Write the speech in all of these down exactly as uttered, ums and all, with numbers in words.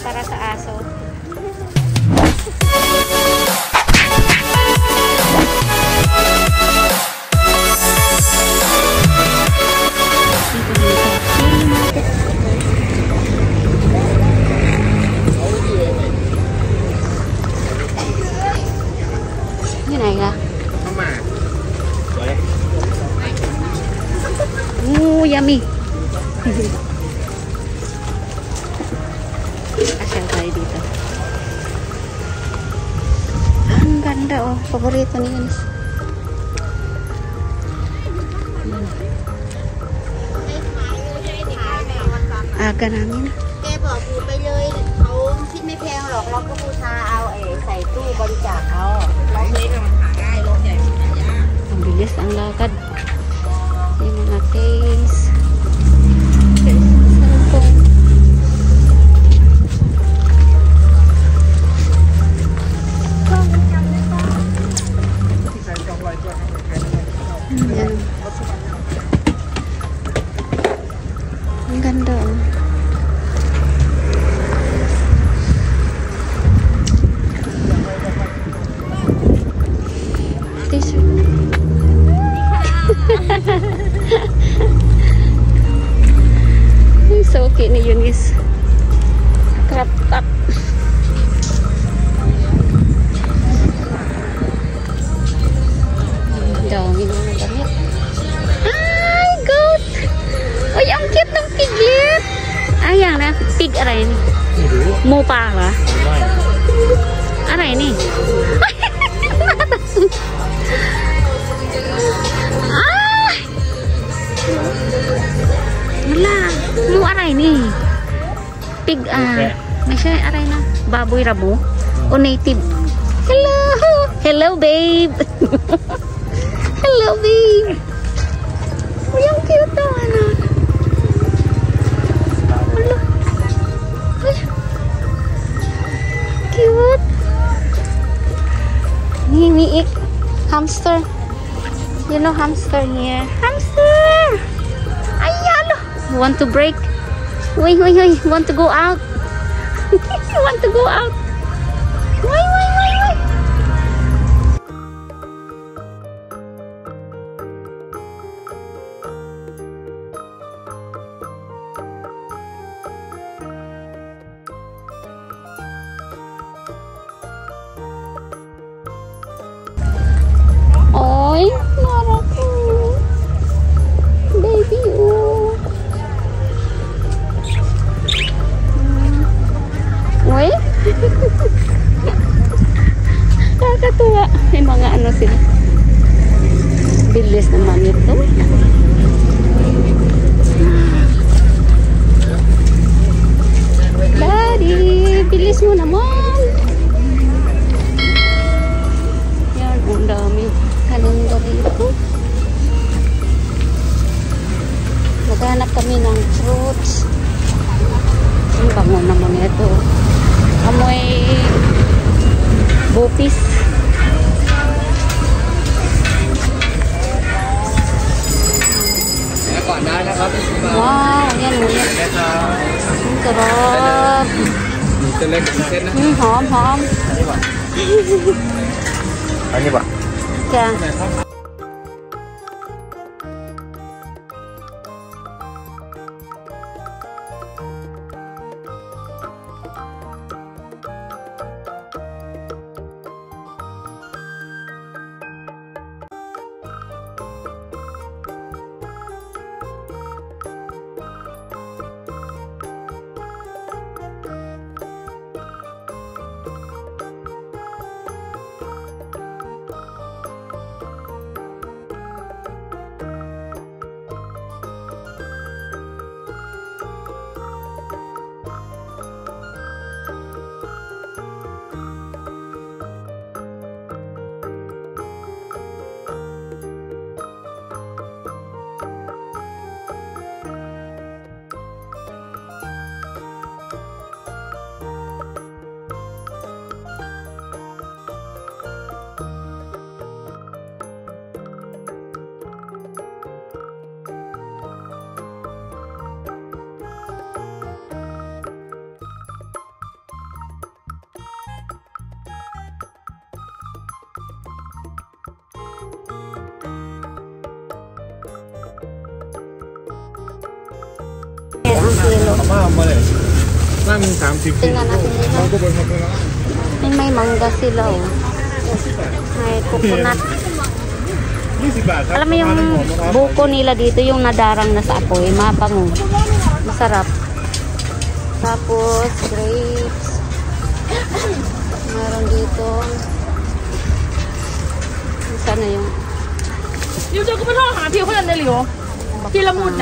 para sa aso. Như này là uh, yummy. Asal tayo dito. Ang ganda oh, paborito ni Yunis. Aga namin. แกบอกปูไปเลยเขาคิดไม่แพงหรอกเราก็บูชาเอาเอใส่ตู้บริจาคเอาเราเล็กมันหาง่ายรถใหญ่มันหายาก Ang bilis ang lakad. Yung mga case. Cellphone. Ayan. Ang ganda oh. T-shirt. So cute ni Yunis. Crop top. Dami na ng damit. Ay, goat! Uy, ang cute ng piglet! Ayan na, pig aray ni. Mo pa ba? Aray ni. Ay! Wala. Mo aray ni. Pig, ah. May siya aray na. Baboy rabo. O native. Hello! Hello, babe! Hello, babe! Uy, ang cute to, ano? Hello. Ay. Cute. Nimiik. Hamster. You know hamster here. Hamster! Ay, hello. You want to break? Wait, wait, wait. You want to go out? You want to go out? Wait, wait, wait, wait. Oy, marah ko. Baby, oh. Oy. Kakatuwa. May mga ano sila. Bilis naman ito. Daddy, bilis mo naman. Yan, ang dami. Anong gabi ito? Maghanap kami ng fruits. Ang bango naman ito. Amoy bupis. Wow, yan o yan. Ang sarap. Hmm, hom, hom. Ano ba? Kaya. มาเลยนั่งสามสิบ Tingnan natin dito. เราก็บนมาเลยนะ May, may mangga sila oh. May coconut. ยี่สิบบาทครับ Alam mo yung buko nila dito, yung nadarang na sa apoy, mabango. Masarap. Tapos, grapes. Meron dito. Sana yung 要这个不让哈，别回来那里哦，别了木呢。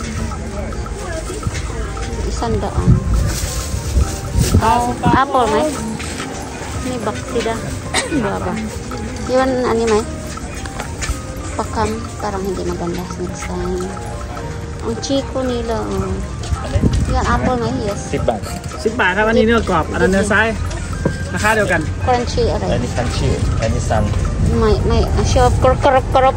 isang daan. Oh, apple may. May baksida. Baba. Yun, ano may? Pakam. Parang hindi maganda next time. Ang chico nila. Oh. Yan, apple may. Yes. สิบบาทสิบบาทครับอันนี้เนื้อกรอบอันนั้นเนื้อซ้ายราคาเดียวกัน Crunchy อะไรอันนี้คันชิอันนี้ซันไม่ไม่ชอบกรอบกรอบกรอบ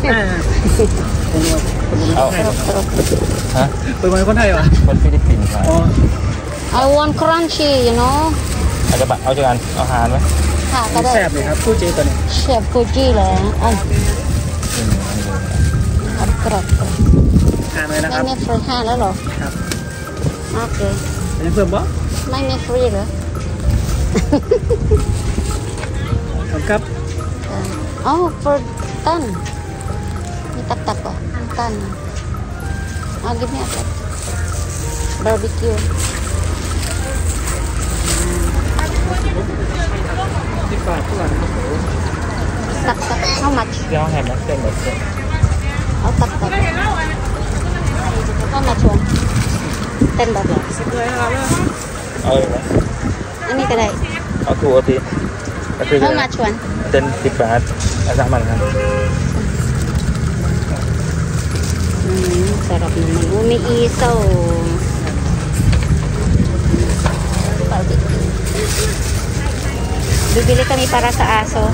เอากรอบกรอบฮะเป็นคนคนไทยวะคนฟิลิปปินส์ครับอ๋อ I want crunchy you know อาจจะบะเอาจากอันเอาหารไหมค่ะก็ได้แซ่บเลยครับคู่เจตัวนี้เชฟฟูจิเลยอ่ะอืมอันนี้เลยกรอบกรอบกรอบอ่านเลยนะคไม่รับมีฟรีให้แล้วเหรอครับโอเคยังเพิ่มบ่ไม่มีฟรีเหรอครับ Oh, for tan. May tak-tak ko. Tan. Oh, give me a cup. Barbecue. สิบบาททุกวันครับ Tak-tak. How much? เดี๋ยวแฮมนะเส้นหมดเส้น Oh, tak-tak. How much one? Ten baht. สิบเลยนะครับเอาเลยไหม Ano ka dai? เอาถูกเอาทีก็คือ How much one? เส้นสิบบาทอาสามันครับ Hmm, sarap naman. Umiisaw. Barbecue. Bibili kami para sa aso.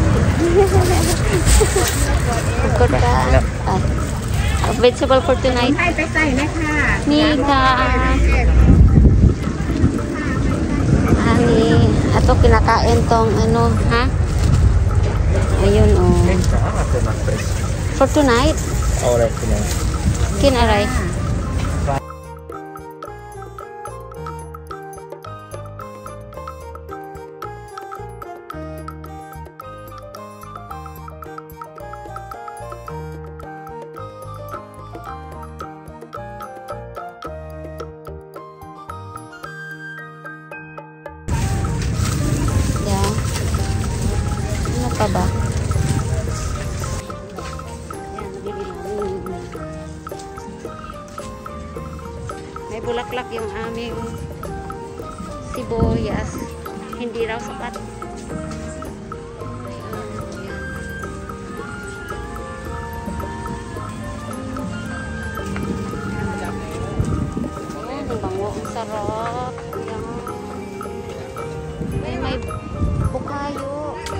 Good ka. Ah. Vegetable for tonight. ให้ไปใส่ไหมค่ะนี่ค่ะAni, ato kinakain tong ano, ha? Ayun oh. เส้นขาเส้นมัสเตอร์ For tonight, เอาอะไรทีนี้ kin aray. Yeah. Ano pa ba? Yan, nabili namin. May bulaklak yung aming sibuyas. Hindi raw sapat. Oh, ang bango. Ang sarap. Yan. May may bukayo.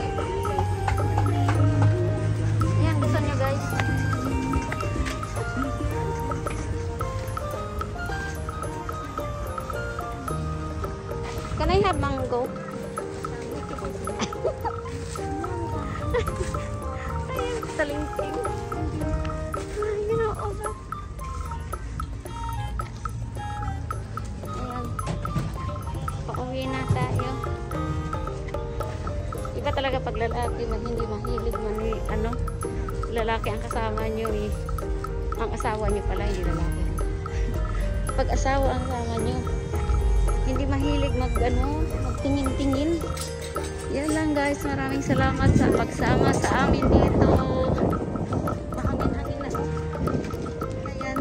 Yan, gusto nyo guys. Can I have mango? Ayun, talingting. You know, oh, ayan. Pauwi na tayo. Iba talaga pag lalaki man hindi mahilig man eh, ano, lalaki ang kasama nyo eh. Ang asawa nyo pala, hindi lalaki. Pag asawa ang kasama nyo, hindi mahilig mag ano, magtingin-tingin. Yan lang guys, maraming salamat sa pagsama sa amin dito. Mahangin-hangin na. Ayan.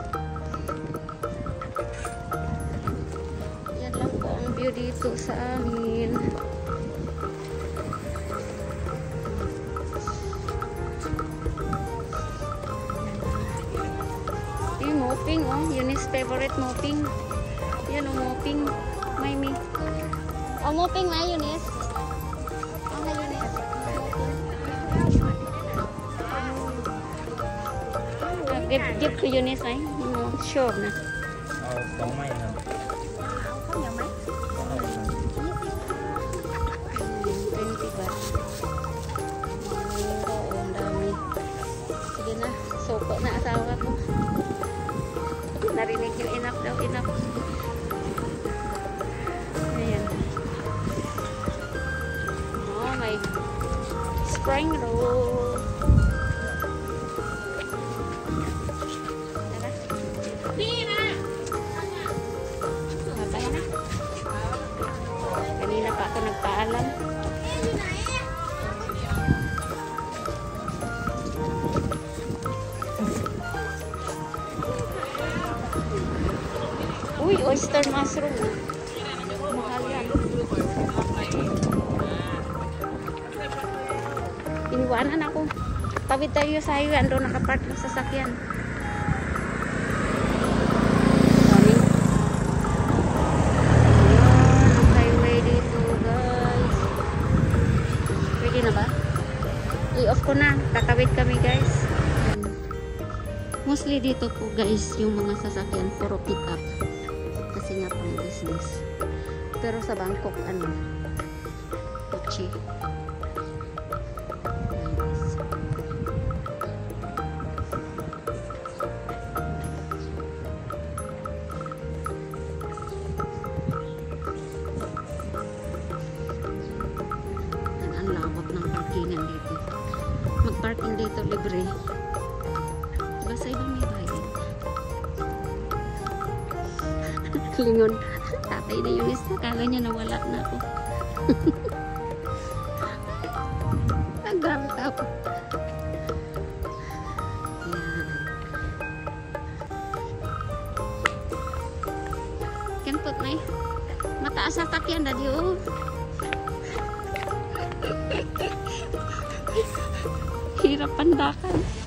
Yan lang po ang view dito sa amin. Yung moping oh, Eunice's favorite moping. Yan o, moping. May mi. O, moping may Eunice. O, may Eunice. Moping. Give, give to Eunice ay. No, sure na. เอาสองไม้ครับเอาข้าวเหนียวไหมเอาครับ twenty baht. Ito, ang dami. Sige na, suko na asawa ko. Narinig yung enough daw, enough. spring roll. Tara. Sabay na. Kanina pa ako nagpaalam. Uy, oyster mushroom. Mahal yan. Iniwanan ako. Tawid tayo sa highway. Ando nakapark ng sasakyan. Dami. Ayan, ang highway dito, guys. Pwede na ba? I-off ko na. Tatawid kami, guys. Mostly dito po, guys, yung mga sasakyan puro pick up. Kasi nga pang business. Pero sa Bangkok, ano, kotse. Yan, ang lawak ng parkingan dito. Mag-parking dito, libre. Diba sa ibang may bayad? Lingon. Tatay na yung isa. Kala niya nawala na ako. Nagdamit ako. Yan. Kempot na eh. Mataas na takyan na diyo. Hirap pandakan.